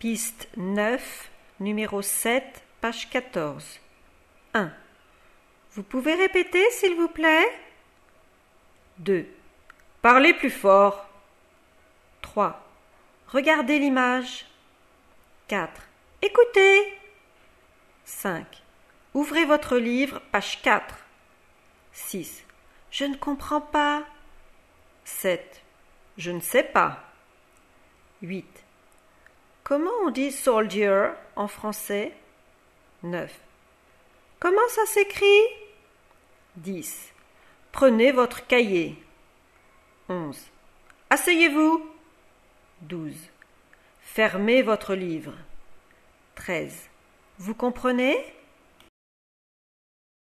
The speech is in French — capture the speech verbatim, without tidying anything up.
Piste neuf, numéro sept, page quatorze. un. Vous pouvez répéter, s'il vous plaît? deux. Parlez plus fort. trois. Regardez l'image. quatre. Écoutez. cinq. Ouvrez votre livre, page quatre. six. Je ne comprends pas. sept. Je ne sais pas. huit. Comment on dit soldier en français? neuf. Comment ça s'écrit? dix. Prenez votre cahier. onze. Asseyez-vous. douze. Fermez votre livre. treize. Vous comprenez?